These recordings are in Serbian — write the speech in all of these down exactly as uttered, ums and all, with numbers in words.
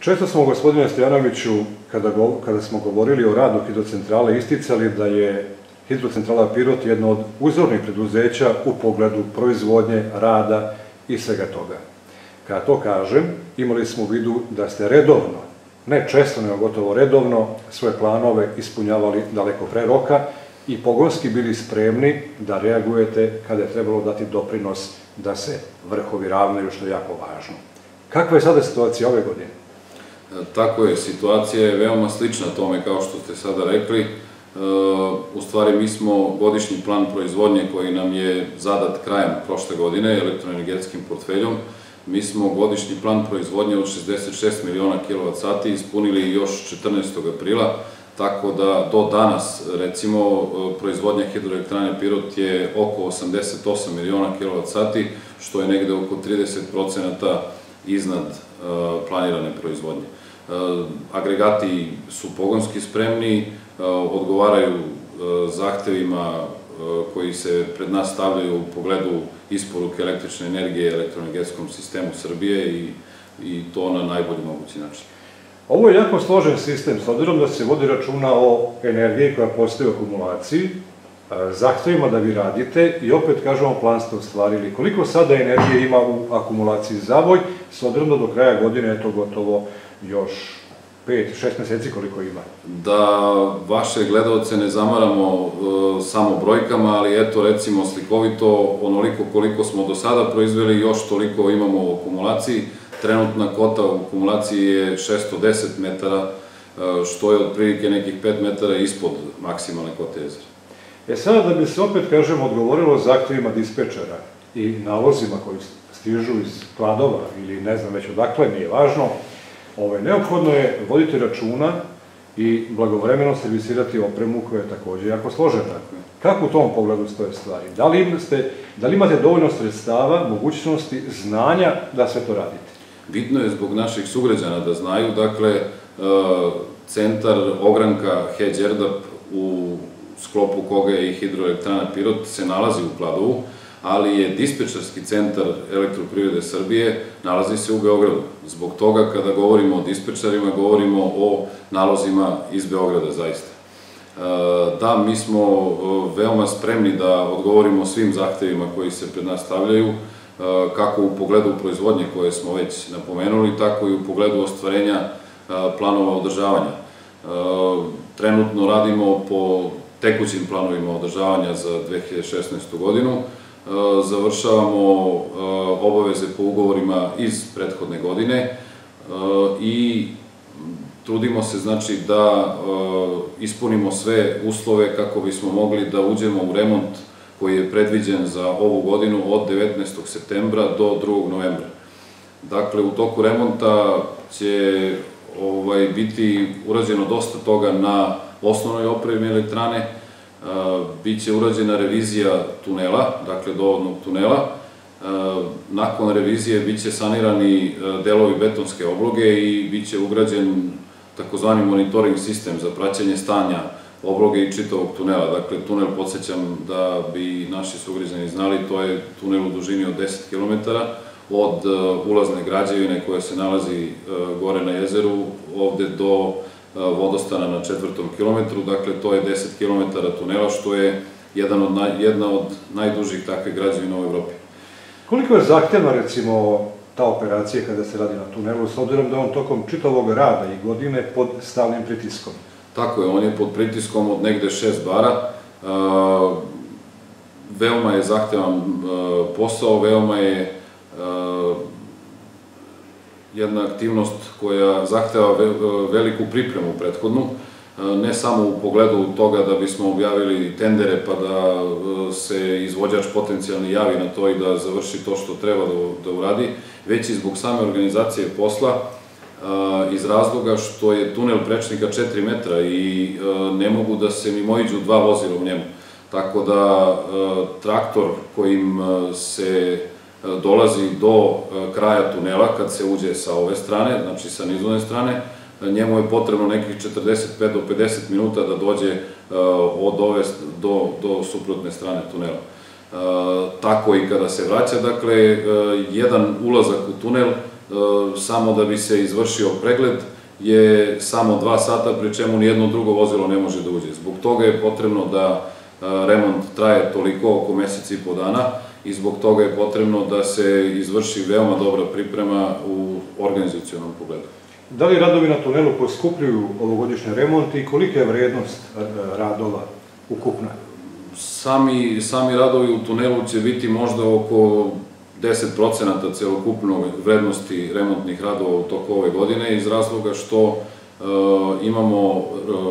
Često smo, gospodine Stojanoviću, kada, go, kada smo govorili o radu hidrocentrale, isticali da je hidrocentrala Pirot jedno od uzornih preduzeća u pogledu proizvodnje, rada i svega toga. Kada to kažem, imali smo u vidu da ste redovno, ne često, nego gotovo redovno, svoje planove ispunjavali daleko pre roka i pogonski bili spremni da reagujete kada je trebalo dati doprinos da se vrhovi ravnaju, što je jako važno. Kakva je sada situacija ove godine? Tako je, situacija je veoma slična tome kao što ste sada rekli. U stvari, mi smo godišnji plan proizvodnje koji nam je zadat krajem prošle godine elektroenergetskim portfeljom, mi smo godišnji plan proizvodnje od šezdeset šest miliona kilovat sati ispunili još četrnaestog aprila, tako da do danas, recimo, proizvodnja hidroelektrane Pirot je oko osamdeset osam miliona kilovat sati, što je negde oko trideset procenata iznad planirane proizvodnje. Agregati su pogonski spremni, odgovaraju zahtevima koji se pred nas stavljaju u pogledu isporuke električne energije elektroenergetskom sistemu Srbije i, i to na najbolji mogući način. Ovo je jako složen sistem, s obzirom da se vodi računa o energiji koja postoji u akumulaciji, zahtevima da vi radite i opet kažemo plan ste ostvarili. Koliko sada energije ima u akumulaciji Zavoj, s obzirom da do kraja godine je to gotovo još pet, šest meseci koliko ima? Da vaše gledalce ne zamaramo samo brojkama, ali eto recimo slikovito onoliko koliko smo do sada proizveli, još toliko imamo u akumulaciji. Trenutna kota u akumulaciji je šesto deset metara, što je otprilike nekih pet metara ispod maksimalne kote jezera. E sada da bi se opet, kažem, odgovorilo zahtevima dispečera i nalozima koji stižu iz skladova ili ne znam već odakle, nije važno, neophodno je voditi računa i blagovremeno servisirati opremu koja je takođe jako složena. Kako u tom pogledu stoje stvari? Da li imate dovoljno sredstava, mogućnosti, znanja da sve to radite? Bitno je zbog naših sugrađana da znaju, dakle, centar ogranka Hedž Erdap u sklopu koga je i hidroelektrana Pirot se nalazi u Kladovu, ali je dispečerski centar Elektroprivrede Srbije nalazi se u Beogradu. Zbog toga, kada govorimo o dispečerima, govorimo o nalozima iz Beograda, zaista. Da, mi smo veoma spremni da odgovorimo svim zahtevima koji se pred nas stavljaju, kako u pogledu proizvodnje koje smo već napomenuli, tako i u pogledu ostvarenja planova održavanja. Trenutno radimo po tekućim planovima održavanja za dve hiljade šesnaestu godinu, završavamo obaveze po ugovorima iz prethodne godine i trudimo se, znači, da ispunimo sve uslove kako bismo mogli da uđemo u remont koji je predviđen za ovu godinu od devetnaestog septembra do drugog novembra. Dakle, u toku remonta će biti urađeno dosta toga na osnovnoj opremi elektrane, biće urađena revizija tunela, dakle dovodnog tunela. Nakon revizije biće sanirani delovi betonske obloge i biće ugrađen takozvani monitoring sistem za praćenje stanja obloge i čitavog tunela. Dakle, tunel, podsjećam da bi naši sugrađani znali, to je tunel u dužini od deset kilometara od ulazne građevine koja se nalazi gore na jezeru, ovde do vodostana na četvrtom kilometru, dakle to je deset kilometara tunela, što je jedna od najdužih takve građevina u Evropi. Koliko je zahtevna, recimo, ta operacija kada se radi na tunelu, s obzirom da je on tokom čitavog rada i godine pod stalnim pritiskom? Tako je, on je pod pritiskom od negde šest bara. Veoma je zahtevan posao, veoma je jedna aktivnost koja zahteva veliku pripremu prethodnu, ne samo u pogledu toga da bismo objavili tendere pa da se izvođač potencijalni javi na to i da završi to što treba da uradi, već i zbog same organizacije posla, iz razloga što je tunel prečnika četiri metra i ne mogu da se mimoiđu dva vozila u njemu. Tako da traktor kojim se dolazi do kraja tunela kad se uđe sa ove strane, znači sa nizvodne strane, njemu je potrebno nekih četrdeset pet do pedeset minuta da dođe od ove do suprotne strane tunela. Tako i kada se vraća, dakle, jedan ulazak u tunel samo da bi se izvršio pregled je samo dva sata, pri čemu nijedno drugo vozilo ne može da uđe. Zbog toga je potrebno da remont traje toliko, oko mesec i po dana, i zbog toga je potrebno da se izvrši veoma dobra priprema u organizacionom pogledu. Da li radovi na tunelu poskupljuju ovogodišnji remont i kolika je vrednost radova ukupna? Sami, sami radovi u tunelu će biti možda oko deset procenata celokupnog vrednosti remontnih radova u toku ove godine, iz razloga što imamo,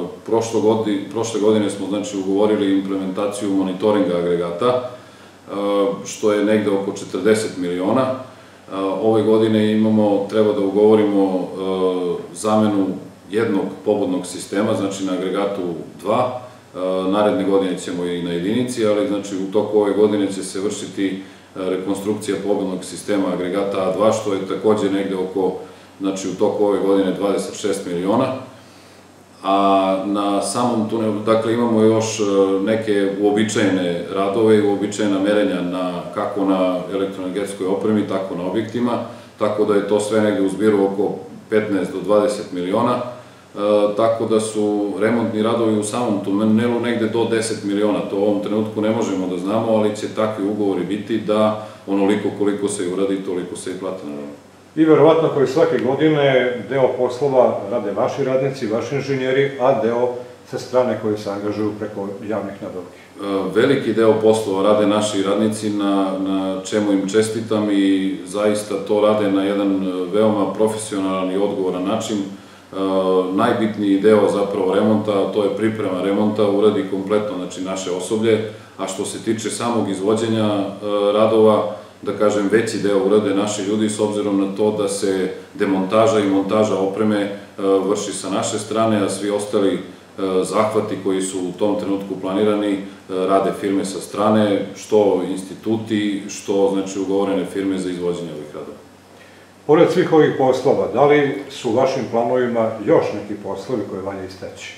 prošle godine smo znači ugovorili implementaciju monitoringa agregata, što je negde oko četrdeset miliona. Ove godine imamo, treba da ugovorimo zamenu jednog pobodnog sistema, znači na agregatu dva, naredne godine ćemo i na jedinici, ali znači u toku ove godine će se vršiti rekonstrukcija pobodnog sistema agregata A dva, što je takođe negde oko, znači u toku ove godine dvadeset šest miliona. A na samom tunelu, dakle, imamo još neke uobičajene radove i uobičajena merenja kako na elektroenergetskoj opremi, tako na objektima, tako da je to sve negde u zbiru oko petnaest do dvadeset miliona, tako da su remontni radovi u samom tunelu negde do deset miliona. To u ovom trenutku ne možemo da znamo, ali će takvi ugovori biti da onoliko koliko se uradi, toliko se i plati naravno. I verovatno kao i svake godine deo poslova rade vaši radnici, vaši inženjeri, a deo sa strane koji se angažuju preko javnih nabavki. Veliki deo poslova rade naši radnici, na čemu im čestitam, i zaista to rade na jedan veoma profesionalan i odgovoran način. Najbitniji deo zapravo remonta, to je priprema remonta, uradi kompletno znači naše osoblje, a što se tiče samog izvođenja radova, da kažem, veći deo urade naši ljudi, s obzirom na to da se demontaža i montaža opreme vrši sa naše strane, a svi ostali zahvati koji su u tom trenutku planirani rade firme sa strane, što instituti, što znači ugovorene firme za izvođenje ovih radova. Pored svih ovih poslova, da li su u vašim planovima još neki poslovi koje valja istaći?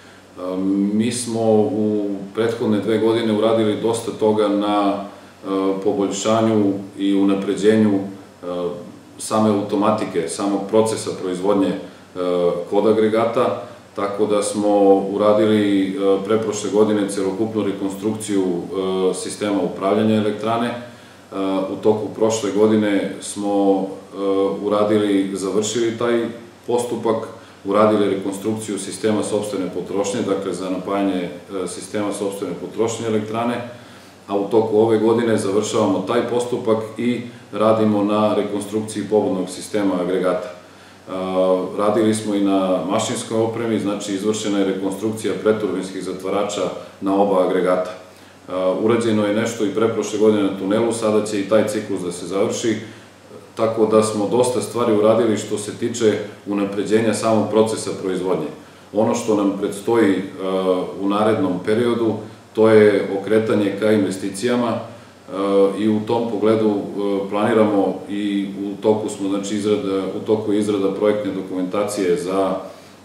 Mi smo u prethodne dve godine uradili dosta toga na poboljšanju i unapređenju same automatike, samog procesa proizvodnje kod agregata, tako da smo uradili preprošle godine celokupnu rekonstrukciju sistema upravljanja elektrane. U toku prošle godine smo uradili, završili taj postupak, uradili rekonstrukciju sistema sopstvene potrošnje, dakle za napajanje sistema sopstvene potrošnje elektrane, a u toku ove godine završavamo taj postupak i radimo na rekonstrukciji pobodnog sistema agregata. Radili smo i na mašinskoj opremi, znači izvršena je rekonstrukcija preturbinskih zatvarača na oba agregata. Urađeno je nešto i preprošle godine na tunelu, sada će i taj ciklus da se završi, tako da smo dosta stvari uradili što se tiče unapređenja samog procesa proizvodnje. Ono što nam predstoji u narednom periodu, to je okretanje ka investicijama, i u tom pogledu planiramo i u toku smo, znači u toku je izrada projektne dokumentacije za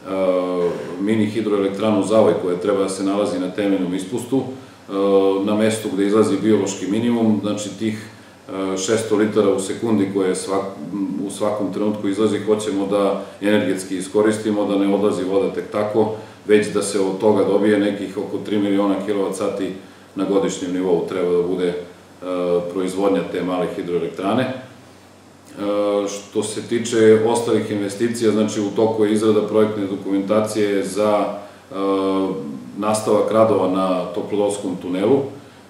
mini hidroelektranu Zavoj, koja treba da se nalazi na temeljnom ispustu, na mestu gde izlazi biološki minimum, znači tih šesto litara u sekundi koje u svakom trenutku izlazi, hoćemo da energetski iskoristimo, da ne odlazi voda tek tako, već da se od toga dobije nekih oko tri miliona kilovat sati na godišnjem nivou treba da bude proizvodnja te male hidroelektrane. Što se tiče ostalih investicija, znači u toku je izrada projektne dokumentacije za nastavak radova na Toplodolskom tunelu,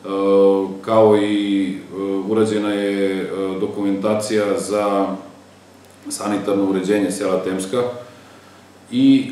kao i urađena je dokumentacija za sanitarno uređenje sela Temska i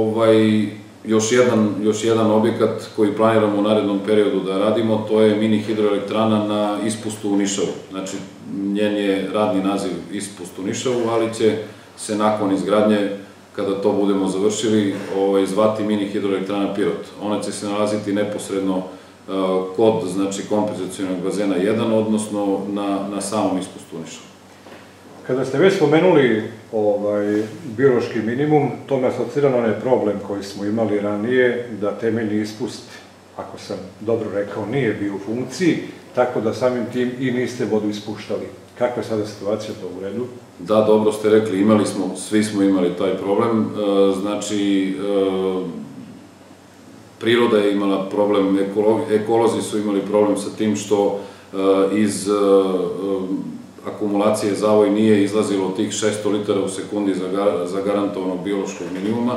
još jedan objekat koji planiramo u narednom periodu da radimo, to je mini hidroelektrana na ispustu u Nišavu. Znači, njen je radni naziv ispust u Nišavu, ali će se nakon izgradnje, kada to budemo završili, zvati mini hidroelektrana Pirot. Ona će se nalaziti neposredno kod kompenzacionog bazena jedan, odnosno na samom ispustu u Nišavu. Kada ste već spomenuli biološki minimum, to me asocira na onaj problem koji smo imali ranije, da temeljni ispust, ako sam dobro rekao, nije bio u funkciji, tako da samim tim i niste vodu ispuštali. Kakva je sada situacija, to u redu? Da, dobro ste rekli, imali smo, svi smo imali taj problem, znači priroda je imala problem, ekolozi su imali problem sa tim što iz akumulacije zavoj nije izlazilo tih šesto litara u sekundi zagarantovanog biološkog minimuma,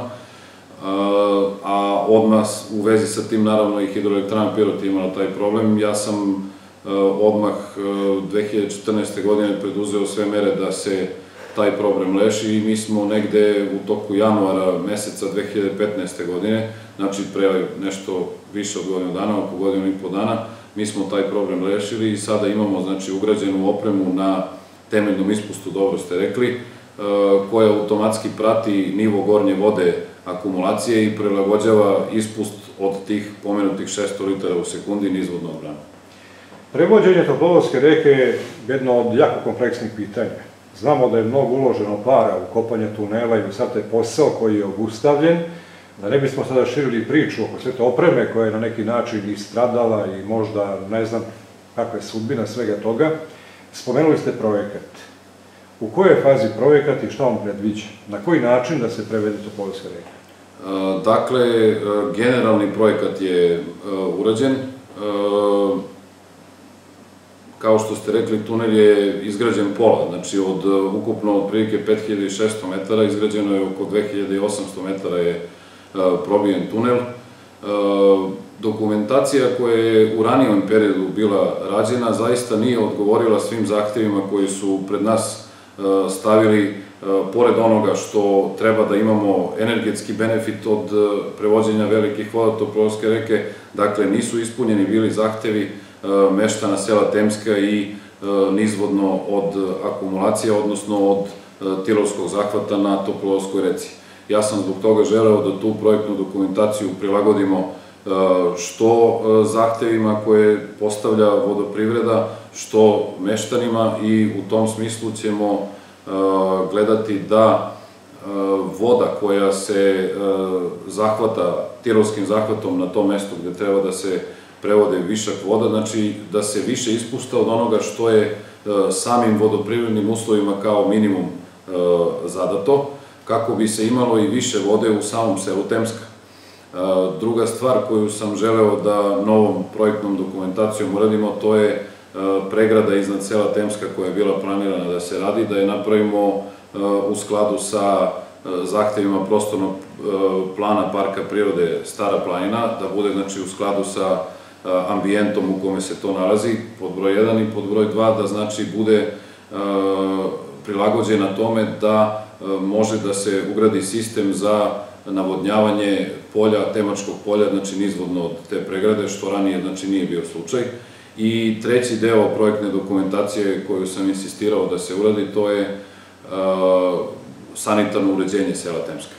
a odmah u vezi sa tim naravno i Hidroelektrana Pirot je imala taj problem. Ja sam odmah dve hiljade četrnaeste. godine preduzeo sve mere da se taj problem reši i mi smo negde u toku januara meseca dve hiljade petnaeste. godine, znači pre nešto više od godinu dana, oko godinu i po dana, mi smo taj problem rešili i sada imamo znači ugrađenu opremu na temeljnom ispustu, dobro ste rekli, koja automatski prati nivo gornje vode akumulacije i prilagođava ispust od tih pomenutih šesto litara u sekundi nizvodno odbranu. Prevođenje Toplovodske reke je jedno od jako kompleksnih pitanja. Znamo da je mnogo uloženo para u kopanje tunela i u sad taj posao koji je obustavljen, da ne bismo sada širili priču oko sve te opreme koja je na neki način istradala i možda ne znam kakva je sudbina svega toga. Spomenuli ste projekat. U kojoj je fazi projekat i šta on predviđa? Na koji način da se prevede Toplovodska reka? Dakle, generalni projekat je urađen. Kao što ste rekli, tunel je izgrađen pola, znači od ukupno otprilike pet hiljada šesto metara, izgrađeno je oko dve hiljade osamsto metara je probijen tunel. Dokumentacija koja je u ranijem periodu bila rađena zaista nije odgovorila svim zahtevima koji su pred nas stavili, pored onoga što treba da imamo energetski benefit od prevođenja velikih voda Toplovodske reke, dakle nisu ispunjeni bili zahtevi meštana sela Temska i nizvodno od akumulacije, odnosno od tirovskog zahvata na Toplovodskoj reci. Ja sam zbog toga želeo da tu projektnu dokumentaciju prilagodimo što zahtevima koje postavlja vodoprivreda, što meštanima i u tom smislu ćemo gledati da voda koja se zahvata tirovskim zahvatom na tom mestu gde treba da se prevode višak voda, znači da se više ispušta od onoga što je samim vodoprivrednim uslovima kao minimum zadato, kako bi se imalo i više vode u samom selu Temska. Druga stvar koju sam želeo da novom projektnom dokumentacijom uradimo, to je pregrada iznad sela Temska koja je bila planirana da se radi, da je napravimo u skladu sa zahtevima prostornog plana Parka prirode Stara planina, da bude znači u skladu sa ambijentom u kome se to nalazi, pod broj jedan, i pod broj dva da znači bude prilagođena tome da može da se ugradi sistem za navodnjavanje polja, Temačkog polja, znači nizvodno od te pregrade, što ranije znači nije bio slučaj. I treći deo projektne dokumentacije koju sam insistirao da se uradi, to je sanitarno uređenje sela Temska.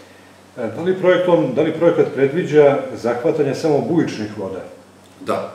Da li projekat predviđa zahvatanje samo bujičnih voda? Da.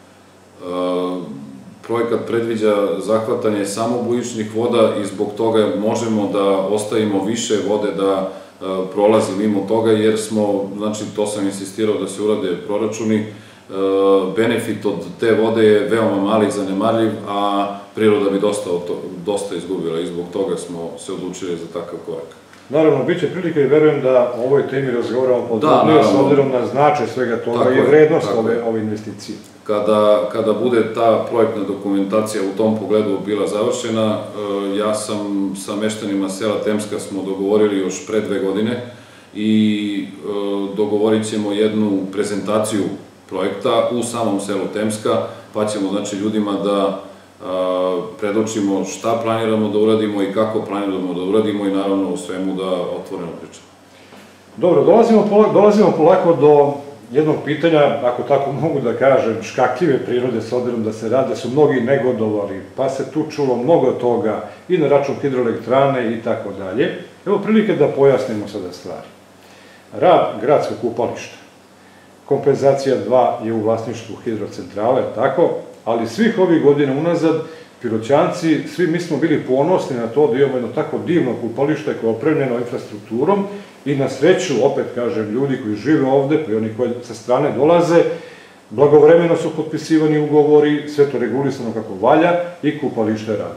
Projekat predviđa zahvatanje samo bujičnih voda i zbog toga možemo da ostavimo više vode da prolazi mimo toga, jer smo, znači to sam insistirao da se urade proračuni, benefit od te vode je veoma mali i zanemarljiv, a priroda bi dosta izgubila i zbog toga smo se odlučili za takav korak. Naravno, bit će prilike i verujem da o ovoj temi razgovaramo podrobnije s obzirom na značaj svega toga i vrednost ove investicije. Kada bude ta projektna dokumentacija u tom pogledu bila završena, ja sam sa meštanima sela Temska smo dogovorili još pre dve godine i dogovorit ćemo jednu prezentaciju projekta u samom selu Temska, pa ćemo znači ljudima da predočimo šta planiramo da uradimo i kako planiramo da uradimo i naravno u svemu da otvoreno pričamo. Dobro, dolazimo polako do jednog pitanja, ako tako mogu da kažem, škakljive prirode, s obzirom da se rade, su mnogi negodovali, pa se tu čulo mnogo toga i na račun hidroelektrane i tako dalje. Evo prilike da pojasnimo sada stvari. Rad gradskog kupališta. Kompenzacija dva je u vlasništvu hidrocentrale, tako, ali svih ovih godina unazad Piroćanci, svi mi smo bili ponosni na to da imamo jedno tako divno kupalište koje je opremljeno infrastrukturom i na sreću, opet kažem, ljudi koji žive ovde, pa i oni koji sa strane dolaze, blagovremeno su potpisivani ugovori, sve to regulisano kako valja i kupalište je radilo.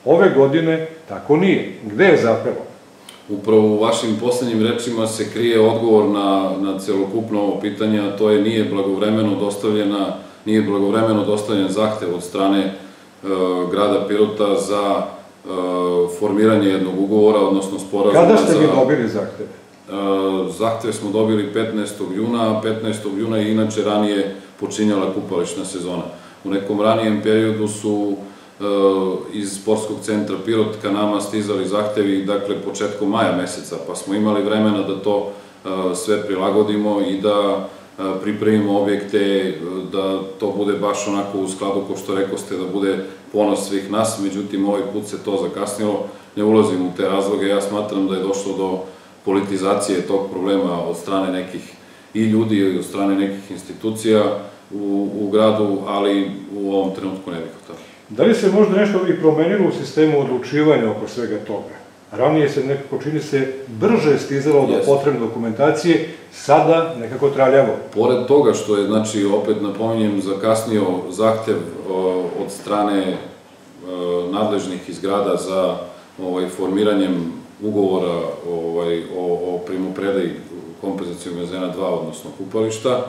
Ove godine tako nije. Gde je zapelo? Upravo u vašim poslednjim rečima se krije odgovor na, na celokupno ovo pitanje, a to je nije blagovremeno dostavljena, nije blagovremeno dostavljen zahtev od strane e, grada Pirota za e, formiranje jednog ugovora, odnosno sporazuma za... Kada ste vi dobili zahtev? E, zahtev smo dobili petnaestog juna, a petnaestog juna je inače ranije počinjala kupališna sezona. U nekom ranijem periodu su iz sportskog centra Pirot ka nama stizali zahtevi, dakle, početkom maja meseca, pa smo imali vremena da to sve prilagodimo i da pripremimo objekte, da to bude baš onako u skladu, ko što rekoste, da bude ponos svih nas, međutim, ovaj put se to zakasnilo, ne ulazim u te razloge, ja smatram da je došlo do politizacije tog problema od strane nekih i ljudi i od strane nekih institucija u, u gradu, ali u ovom trenutku ne bih o tome. Da li se možda nešto i promenilo u sistemu odlučivanja oko svega toga? Ranije se nekako, čini se, brže stizalo do potrebne dokumentacije, sada nekako traljavo. Pored toga što je, znači, opet napominjem, zakasnio zahtev od strane nadležnih iz grada za formiranjem ugovora o primopredaji kompenzacionog bazena dva, odnosno kupališta,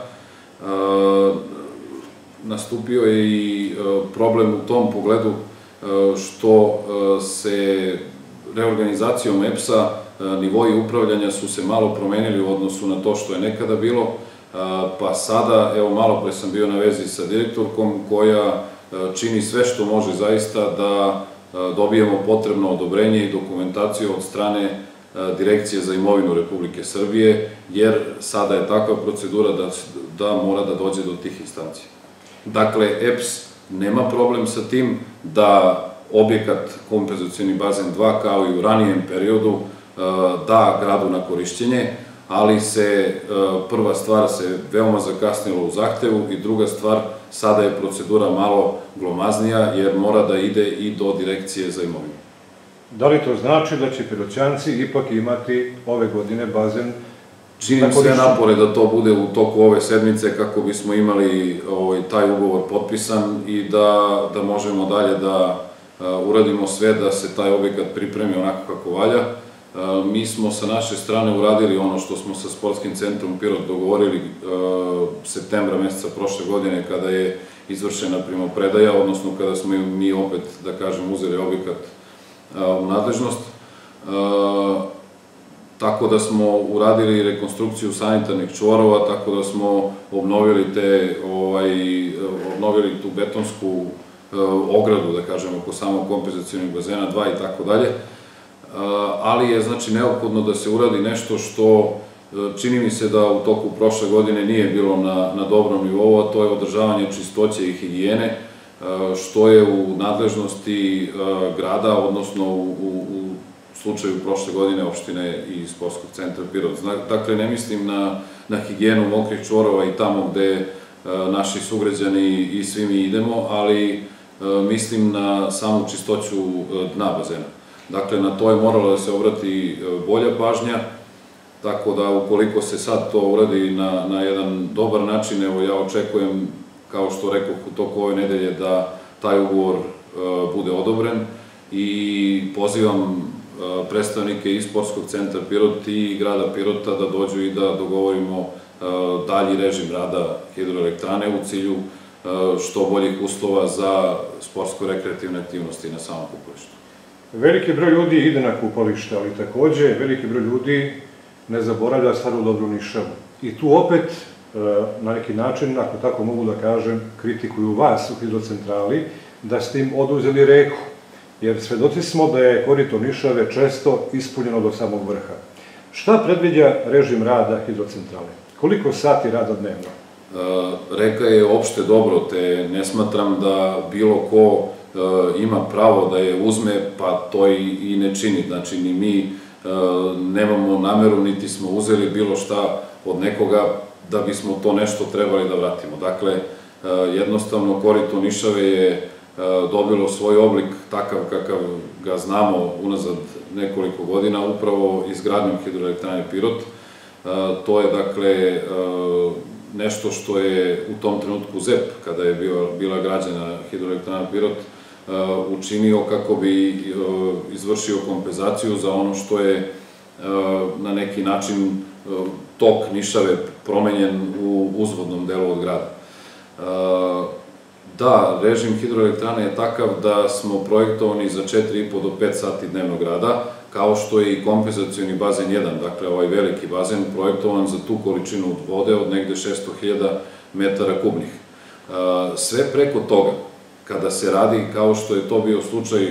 nastupio je i problem u tom pogledu što se reorganizacijom E P S-a nivoji upravljanja su se malo promenili u odnosu na to što je nekada bilo, pa sada, evo, malo pre sam bio na vezi sa direktorkom koja čini sve što može zaista da dobijemo potrebno odobrenje i dokumentaciju od strane Direkcije za imovinu Republike Srbije, jer sada je takva procedura da mora da dođe do tih instancija. Dakle, E P S nema problem sa tim da objekat kompenzacioni bazen dva, kao i u ranijem periodu, da gradu na korišćenje, ali se prva stvar se veoma zakasnilo u zahtevu i druga stvar, sada je procedura malo glomaznija jer mora da ide i do Direkcije za imovinu. Da li to znači da će Piroćanci ipak imati ove godine bazen? Činim sve napore da to bude u toku ove sedmice kako bismo imali taj ugovor potpisan i da možemo dalje da uradimo sve da se taj objekat pripremi onako kako valja. Mi smo sa naše strane uradili ono što smo sa Sportskim centrom Pirot dogovorili septembra meseca prošle godine kada je izvršena primopredaja, odnosno kada smo mi opet, da kažem, uzeli objekat u nadležnost. Tako da smo uradili rekonstrukciju sanitarnih čvorova, tako da smo obnovili tu betonsku ogradu, da kažem, oko samog kompenzacionog bazena dva i tako dalje. Ali je, znači, neophodno da se uradi nešto što čini mi se da u toku prošle godine nije bilo na dobrom nivou, a to je održavanje čistoće i higijene, što je u nadležnosti grada, odnosno u slučaju prošle godine opštine i Sportskog centra Pirot. Dakle, ne mislim na higijenu mokrih čvorova i tamo gde naši sugrađani i svi mi idemo, ali mislim na samu čistoću dna bazena. Dakle, na to je morala da se obrati bolja pažnja, tako da ukoliko se sad to uradi na jedan dobar način, evo ja očekujem, kao što rekoh u toku ove nedelje, da taj ugovor bude odobren i pozivam predstavnike iz Sportskog centra Pirot i grada Pirota da dođu i da dogovorimo dalji režim rada hidroelektrane u cilju što boljih uslova za sportsko-rekreativne aktivnosti na samom kupalištu. Veliki broj ljudi ide na kupalište, ali takođe veliki broj ljudi ne zaboravlja staru dobru Nišavu. I tu opet, na neki način, ako tako mogu da kažem, kritikuju vas u hidrocentrali, da ste im oduzeli reku. Jer svedoci smo da je korito Nišave često ispunjeno do samog vrha. Šta predviđa režim rada hidrocentrale? Koliko sati rada dnevno? Reka je opšte dobro, te ne smatram da bilo ko ima pravo da je uzme, pa to i ne čini. Znači, ni mi nemamo nameru, niti smo uzeli bilo šta od nekoga da bismo to nešto trebali da vratimo. Dakle, jednostavno, korito Nišave je dobilo svoj oblik takav kakav ga znamo unazad nekoliko godina, upravo izgradnjom hidroelektrane Pirot. To je, dakle, nešto što je u tom trenutku Z E P, kada je bila građena hidroelektrana Pirot, učinio kako bi izvršio kompenzaciju za ono što je na neki način tok Nišave promenjen u uzvodnom delu od grada. Da, režim hidroelektrane je takav da smo projektovani za četiri i po do pet sati dnevnog rada, kao što je i kompenzacioni bazen jedan, dakle ovaj veliki bazen, projektovan za tu količinu vode od negde šesto hiljada metara kubnih. Sve preko toga, kada se radi, kao što je to bio slučaj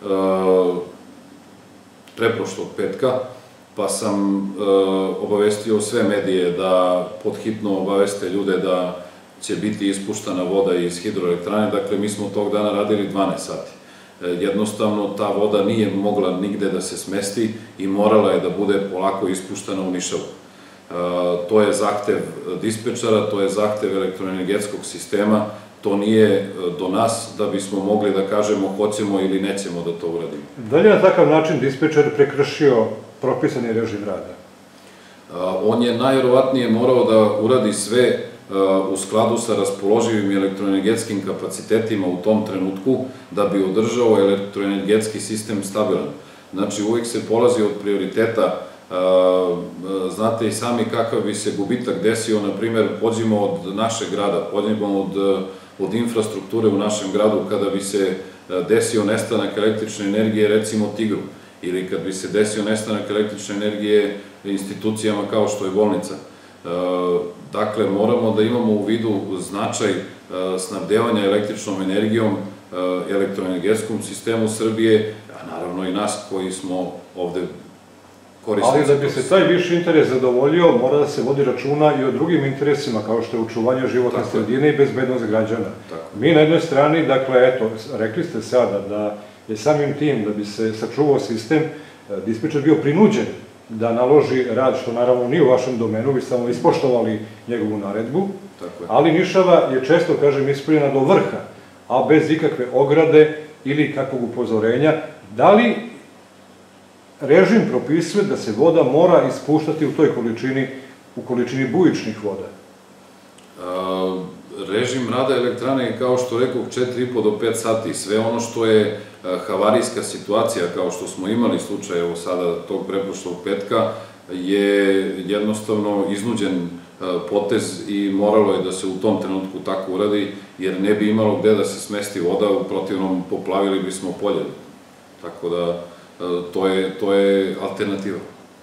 preprošlog petka, pa sam obavestio sve medije da podhitno obaveste ljude da će biti ispuštana voda iz hidroelektrane, dakle mi smo tog dana radili dvanaest sati. Jednostavno ta voda nije mogla nigde da se smesti i morala je da bude polako ispuštana u Nišavu. To je zahtev dispečara, to je zahtev elektroenergetskog sistema, to nije do nas da bismo mogli da kažemo hoćemo ili nećemo da to uradimo. Da li je na takav način dispečar prekršio propisani režim rada? On je najverovatnije morao da uradi sve u skladu sa raspoloživim elektroenergetskim kapacitetima u tom trenutku da bi održao elektroenergetski sistem stabilan. Znači, uvijek se polazi od prioriteta, znate i sami kakav bi se gubitak desio, na primjer, pođimo od našeg grada, pođimo od infrastrukture u našem gradu kada bi se desio nestanak električne energije, recimo Tigru, ili kad bi se desio nestanak električne energije institucijama kao što je bolnica. Dakle, moramo da imamo u vidu značaj snabdevanja električnom energijom, elektroenergetskom sistemu Srbije, a naravno i nas koji smo ovde korisnici. Ali da bi se taj viši interes zadovoljio, mora da se vodi računa i o drugim interesima, kao što je očuvanje životne sredine i bezbednost građana. Mi na jednoj strani, dakle, eto, rekli ste sada da je samim tim, da bi se sačuvao sistem, dispečar bio prinuđen da naloži rad, što naravno nije u vašem domenu, vi samo ispoštovali njegovu naredbu, ali Nišava je često, kažem, ispoljena do vrha, a bez ikakve ograde ili kakvog upozorenja. Da li režim propisuje da se voda mora ispuštati u toj količini, u količini bujičnih voda? Režim rada elektrane je, kao što rekao, četiri i po do pet sati. Sve ono što je havarijska situacija, kao što smo imali slučaj, evo sada, tog preprošlog petka, je jednostavno iznuđen potez i moralo je da se u tom trenutku tako uradi, jer ne bi imalo gde da se smesti voda, u protivnom poplavili bismo polje. Tako da, to je alternativa.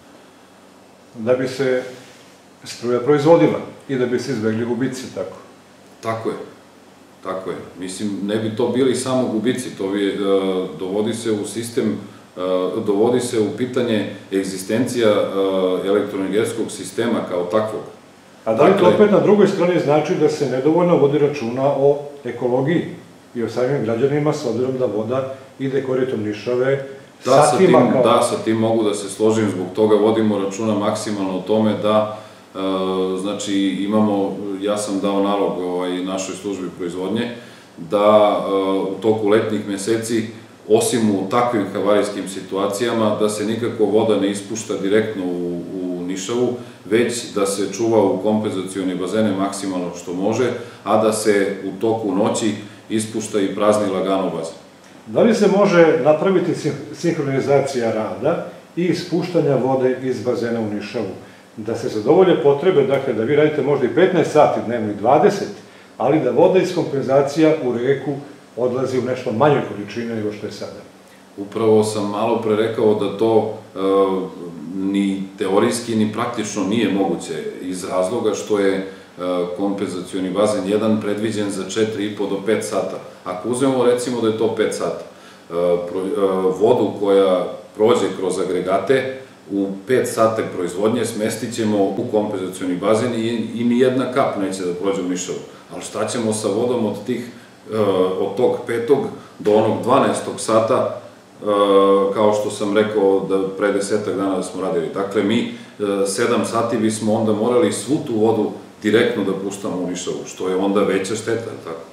Da bi se struja proizvodila i da bi se izbegli gubici, tako? Tako je. Tako je. Mislim, ne bi to bili samo gubici, to bi, dovodi se u sistem, dovodi se u pitanje egzistencija elektroenergetskog sistema kao takvog. A da li to opet na drugoj strani znači da se nedovoljno vodi računa o ekologiji i o samim građanima, s obzirom da voda ide koritom Nišave satima kao... Da, sa tim mogu da se složim, zbog toga vodimo računa maksimalno o tome da, znači, imamo, ja sam dao nalog našoj službi proizvodnje, da u toku letnjih meseci, osim u takvim havarijskim situacijama, da se nikako voda ne ispušta direktno u Nišavu, već da se čuva u kompenzacioni bazene maksimalno što može, a da se u toku noći ispušta i prazni lagano bazen. Da li se može napraviti sinhronizacija rada i ispuštanja vode iz bazena u Nišavu? Da se zadovolje potrebe, dakle, da vi radite možda i petnaest sati dnevno i dvadeset, ali da voda iz kompenzacija u reku odlazi u nešto manjoj količini nego što je sada. Upravo sam malo pre rekao da to ni teorijski ni praktično nije moguće, iz razloga što je kompenzacioni bazen jedan predviđen za četiri i po do pet sata. Ako uzmemo, recimo, da je to pet sata, vodu koja prođe kroz agregate u pet sata proizvodnje smestit ćemo u kompenzacioni bazen i nijedna kap neće da prođe u Nišavu. Ali šta ćemo sa vodom od tih, od tog petog do onog dvanaestog sata, kao što sam rekao da pre desetak dana da smo radili. Dakle, mi sedam sati bismo onda morali svu tu vodu direktno da puštamo u Nišavu, što je onda veća šteta, tako?